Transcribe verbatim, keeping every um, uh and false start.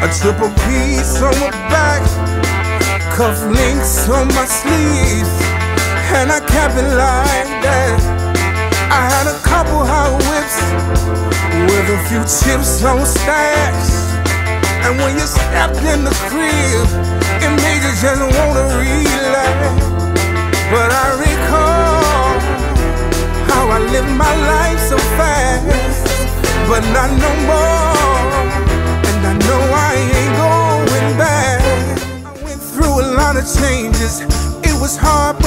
triple piece on my back, cufflinks on my sleeves, and I kept it like that. I had a couple hot whips with a few chips on stacks, and when you stepped in the crib, it made you just wanna relax. But I recall how I lived my life so fast, but not no more, and I know I ain't going back. I went through a lot of changes, it was hard